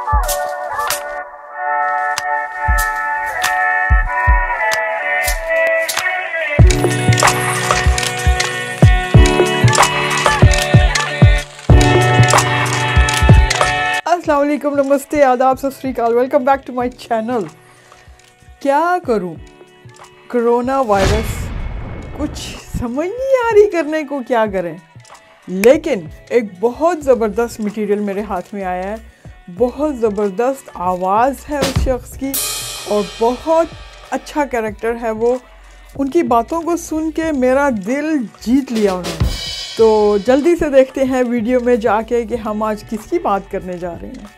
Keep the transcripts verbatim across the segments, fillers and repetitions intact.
अस्सलाम वालेकुम, नमस्ते, आदाब, सत श्री अकाल। Welcome back to my channel. क्या करूं, कोरोना वायरस कुछ समझ नहीं आ रही करने को क्या करें, लेकिन एक बहुत ज़बरदस्त मटेरियल मेरे हाथ में आया है। बहुत ज़बरदस्त आवाज़ है उस शख्स की और बहुत अच्छा कैरेक्टर है वो। उनकी बातों को सुन के मेरा दिल जीत लिया उन्होंने। तो जल्दी से देखते हैं वीडियो में जाके कि हम आज किसकी बात करने जा रहे हैं।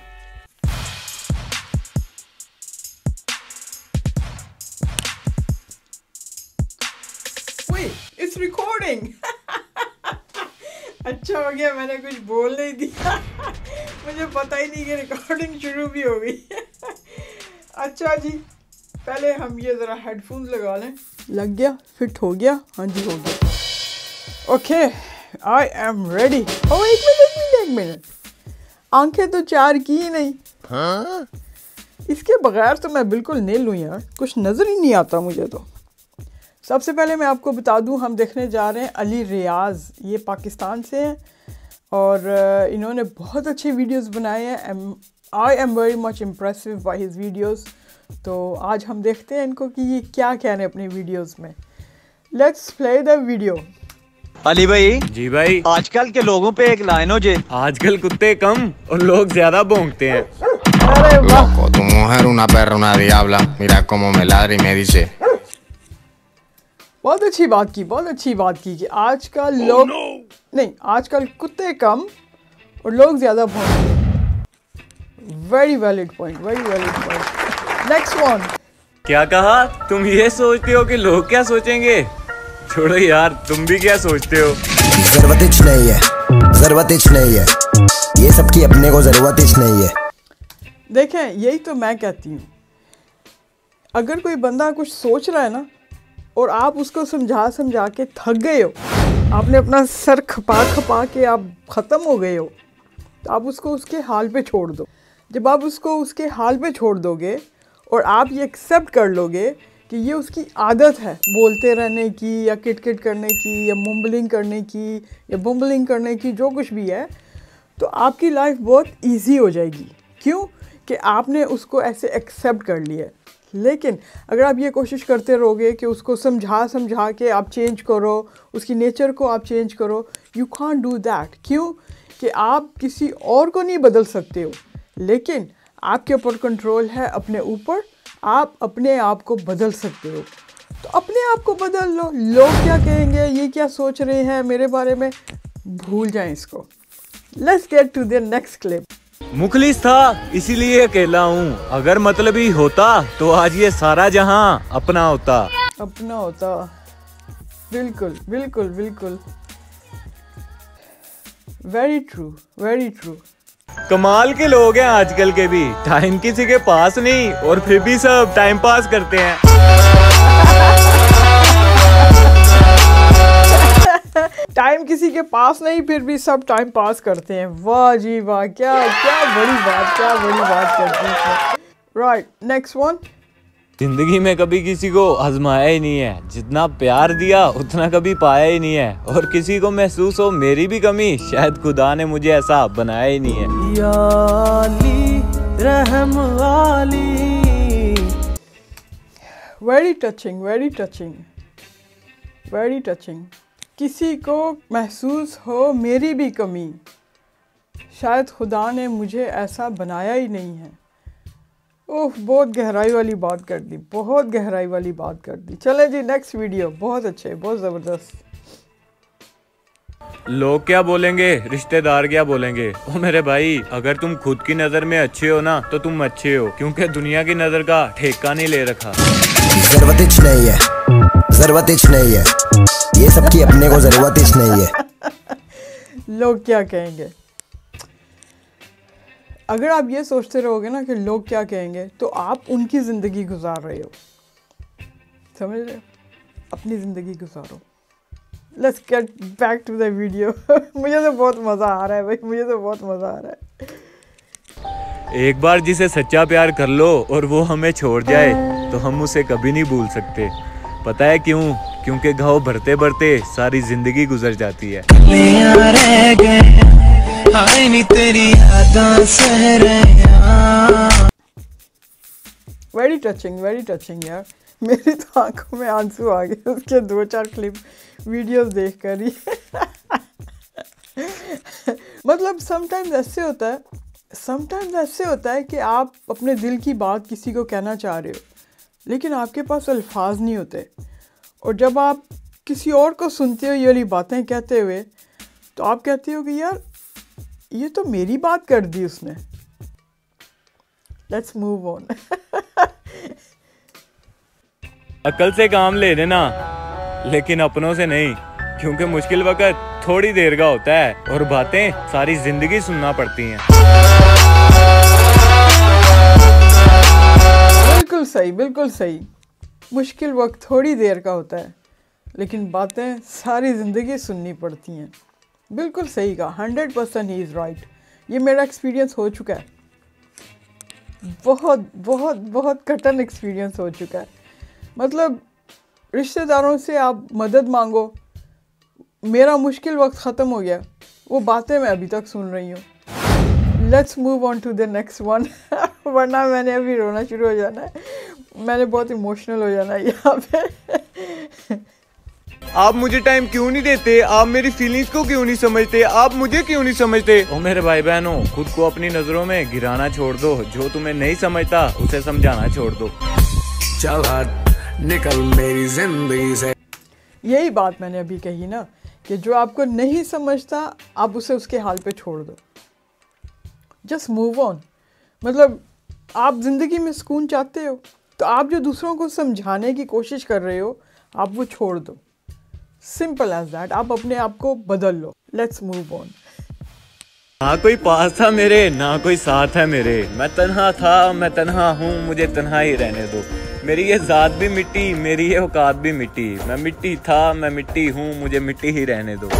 Wait, it's recording. अच्छा हो गया, मैंने कुछ बोल नहीं दिया। मुझे पता ही नहीं कि रिकॉर्डिंग शुरू भी हो गई। अच्छा जी, पहले हम ये ज़रा हेडफोन्स लगा लें। लग गया, फिट हो गया? हाँ जी, हो गया। Okay, I am ready. ओ एक मिनट एक मिनट एक मिनट आंखें तो चार की ही नहीं। हाँ? इसके बगैर तो मैं बिल्कुल नील हूँ यार, कुछ नज़र ही नहीं आता मुझे तो। सबसे पहले मैं आपको बता दूं, हम देखने जा रहे हैं अली रियाज। ये पाकिस्तान से हैं और इन्होंने बहुत अच्छे वीडियोस बनाए हैं। I am very much impressive by his videos. तो आज हम देखते हैं इनको कि ये क्या कह रहे हैं अपनी वीडियोस में। Let's play the video. Ali भाई। जी भाई। आजकल के लोगों पे एक लाइन हो जे, आजकल कुत्ते कम और लोग ज्यादा भौंकते हैं। अरे वाह, Loco, tu mujer una perra, una diabla. Mira cómo me ladra y me dice. बहुत अच्छी बात की, बहुत अच्छी बात की कि आजकल लोग oh, no. नहीं, आजकल कुत्ते कम और लोग ज़्यादा भौंकते हैं। Very valid point, very valid point. Next one. क्या कहा? तुम ये सोचते हो कि लोग क्या सोचेंगे? छोड़ो यार, तुम भी क्या सोचते हो? जरूरत ही नहीं है, जरूरत ही नहीं है, ये सब की अपने को जरूरत ही नहीं है। देखें, यही तो मैं कहती हूँ, अगर कोई बंदा कुछ सोच रहा है ना और आप उसको समझा समझा के थक गए हो, आपने अपना सर खपा खपा के आप ख़त्म हो गए हो, तो आप उसको उसके हाल पे छोड़ दो। जब आप उसको उसके हाल पे छोड़ दोगे और आप ये एक्सेप्ट कर लोगे कि ये उसकी आदत है बोलते रहने की या किट किट करने की या मुम्बलिंग करने की या बुम्बलिंग करने की, जो कुछ भी है, तो आपकी लाइफ बहुत ईजी हो जाएगी। क्यों? कि आपने उसको ऐसे एक्सेप्ट कर लिया। लेकिन अगर आप ये कोशिश करते रहोगे कि उसको समझा समझा के आप चेंज करो, उसकी नेचर को आप चेंज करो, यू कांट डू दैट। क्यों? कि आप किसी और को नहीं बदल सकते हो, लेकिन आपके ऊपर कंट्रोल है अपने ऊपर। आप अपने आप को बदल सकते हो, तो अपने आप को बदल लो। लोग क्या कहेंगे, ये क्या सोच रहे हैं मेरे बारे में, भूल जाएं इसको। Let's get to the next clip. मुखलिस था इसीलिए अकेला हूँ, अगर मतलब ही होता तो आज ये सारा जहां अपना होता। अपना होता, बिल्कुल बिल्कुल बिल्कुल, वेरी ट्रू वेरी ट्रू। कमाल के लोग हैं आजकल के भी, टाइम किसी के पास नहीं और फिर भी सब टाइम पास करते हैं। टाइम किसी के पास नहीं, फिर भी सब टाइम पास करते हैं। वाह जी वाह, क्या क्या बड़ी बात, क्या बड़ी बात करती है। Right, next one. जिंदगी में कभी किसी को आजमाया ही नहीं है, जितना प्यार दिया उतना कभी पाया ही नहीं है, और किसी को महसूस हो मेरी भी कमी, शायद खुदा ने मुझे ऐसा बनाया ही नहीं है। या अली रहम वाली। Very touching, very touching, very touching. किसी को महसूस हो मेरी भी कमी, शायद खुदा ने मुझे ऐसा बनाया ही नहीं है। ओह, बहुत गहराई वाली बात कर दी, बहुत गहराई वाली बात कर दी। चले जी, नेक्स्ट वीडियो। बहुत अच्छे, बहुत ज़बरदस्त। लोग क्या बोलेंगे, रिश्तेदार क्या बोलेंगे? ओ मेरे भाई, अगर तुम खुद की नज़र में अच्छे हो ना तो तुम अच्छे हो, क्योंकि दुनिया की नज़र का ठेका नहीं ले रखा। जरूरत ही नहीं है, जरूरत ही नहीं है, ये सब की अपने को जरूरत ही नहीं है। लोग क्या कहेंगे? अगर आप ये सोचते रहोगे ना कि लोग क्या कहेंगे, तो आप उनकी ज़िंदगी गुजार रहे हो। समझ रहे हो? अपनी ज़िंदगी गुजारो। Let's get back to the video. मुझे तो बहुत मज़ा आ रहा है भाई, मुझे तो बहुत मज़ा आ रहा है। एक बार जिसे सच्चा प्यार कर लो और वो हमें छोड़ जाए तो हम उसे कभी नहीं भूल सकते। पता है क्यों? क्योंकि घाव भरते भरते सारी जिंदगी गुजर जाती है। वेरी टचिंग, वेरी टचिंग यार। मेरी तो आंखों में आंसू आ गए उसके दो चार क्लिप वीडियोस देख कर ही। मतलब समटाइम्स ऐसे होता है समटाइम्स ऐसे होता है कि आप अपने दिल की बात किसी को कहना चाह रहे हो लेकिन आपके पास अल्फाज नहीं होते, और जब आप किसी और को सुनते हो ये वाली बातें कहते हुए तो आप कहते हो कि यार ये तो मेरी बात कर दी उसने। Let's move on. अक्ल से काम ले लेना लेकिन अपनों से नहीं, क्योंकि मुश्किल वक्त थोड़ी देर का होता है और बातें सारी जिंदगी सुनना पड़ती हैं। बिल्कुल सही, बिल्कुल सही। मुश्किल वक्त थोड़ी देर का होता है लेकिन बातें सारी ज़िंदगी सुननी पड़ती हैं। बिल्कुल सही कहा, hundred percent he is right. ये मेरा एक्सपीरियंस हो चुका है, बहुत बहुत बहुत कठिन एक्सपीरियंस हो चुका है। मतलब रिश्तेदारों से आप मदद मांगो, मेरा मुश्किल वक्त ख़त्म हो गया, वो बातें मैं अभी तक सुन रही हूँ। Let's move on to the next one. वरना मैंने अभी रोना शुरू हो जाना है, मैंने बहुत इमोशनल हो जाना है यहाँ पे। आप मुझे टाइम क्यों नहीं देते? आप मेरी फीलिंग्स को क्यों नहीं समझते? आप मुझे क्यों नहीं समझते? ओ मेरे भाई बहनों, खुद को अपनी नजरों में गिराना छोड़ दो। जो तुम्हें नहीं समझता उसे समझाना छोड़ दो। चल हट निकल मेरी जिंदगी से। यही बात मैंने अभी कही ना कि जो आपको नहीं समझता आप उसे उसके हाल पे छोड़ दो। Just move on. मतलब आप ज़िंदगी में सुकून चाहते हो तो आप जो दूसरों को समझाने की कोशिश कर रहे हो आप वो छोड़ दो। Simple as that. आप अपने आप को बदल लो। Let's move on. ना कोई पास था मेरे, ना कोई साथ है मेरे। मैं तन्हा था, मैं तन्हा हूँ, मुझे तन्हा ही रहने दो। मेरी ये ज़ात भी मिट्टी, मेरी ये औकात भी मिट्टी। मैं मिट्टी था, मैं मिट्टी हूँ, मुझे मिट्टी ही रहने दो।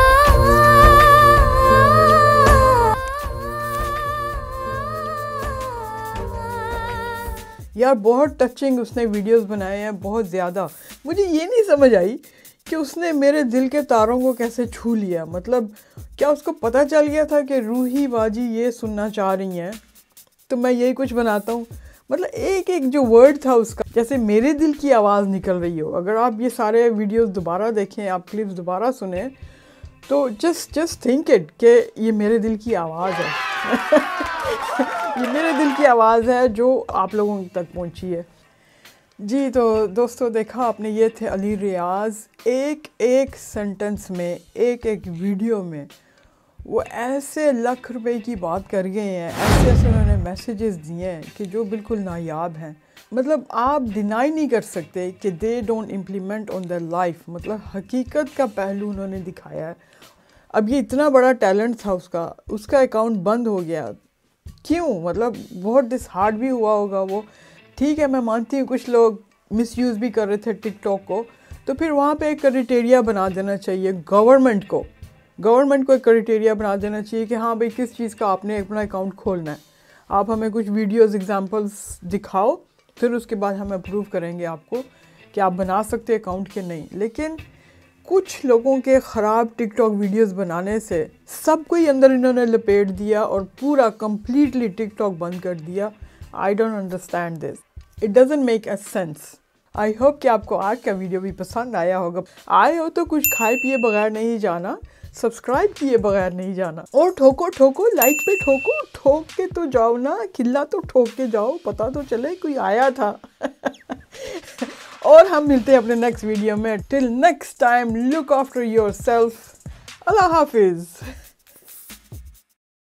यार बहुत टचिंग उसने वीडियोस बनाए हैं, बहुत ज़्यादा। मुझे ये नहीं समझ आई कि उसने मेरे दिल के तारों को कैसे छू लिया। मतलब क्या उसको पता चल गया था कि रूही बाजी ये सुनना चाह रही हैं तो मैं यही कुछ बनाता हूँ। मतलब एक एक जो वर्ड था उसका, जैसे मेरे दिल की आवाज़ निकल रही हो। अगर आप ये सारे वीडियोस दोबारा देखें, आप क्लिप्स दोबारा सुने तो जस्ट जस्ट थिंक इट कि ये मेरे दिल की आवाज़ है। ये मेरे दिल की आवाज़ है जो आप लोगों तक पहुंची है। जी तो दोस्तों, देखा आपने, ये थे अली रियाज़। एक एक सेंटेंस में, एक एक वीडियो में वो ऐसे लाख रुपए की बात कर गए हैं, ऐसे ऐसे उन्होंने मैसेजेस दिए हैं कि जो बिल्कुल नायाब हैं। मतलब आप डिनाई नहीं कर सकते कि they don't implement on their life. मतलब हकीकत का पहलू उन्होंने दिखाया है। अब ये इतना बड़ा टैलेंट था उसका, उसका अकाउंट बंद हो गया। क्यों? मतलब बहुत डिसहार्ट भी हुआ होगा वो। ठीक है, मैं मानती हूँ कुछ लोग मिसयूज़ भी कर रहे थे टिकटॉक को, तो फिर वहाँ पे एक क्राइटेरिया बना देना चाहिए गवर्नमेंट को। गवर्नमेंट को एक क्राइटेरिया बना देना चाहिए कि हाँ भाई किस चीज़ का आपने अपना अकाउंट खोलना है। आप हमें कुछ वीडियोस एग्जांपल्स दिखाओ, फिर उसके बाद हम अप्रूव करेंगे आपको कि आप बना सकते अकाउंट के नहीं। लेकिन कुछ लोगों के ख़राब टिकटॉक वीडियोस बनाने से सब कोई अंदर इन्होंने लपेट दिया और पूरा कम्प्लीटली टिकटॉक बंद कर दिया। I don't understand this, it doesn't make a sense. I hope कि आपको आज का वीडियो भी पसंद आया होगा। आए हो तो कुछ खाए पिए बगैर नहीं जाना, सब्सक्राइब किए बगैर नहीं जाना, और ठोको ठोको लाइक पे ठोको, ठोक के तो जाओ ना, खिल्ला तो ठोक के जाओ, पता तो चले कोई आया था। और हम मिलते हैं अपने नेक्स्ट वीडियो में। Till next time, look after yourself. अल्लाह हाफिज़।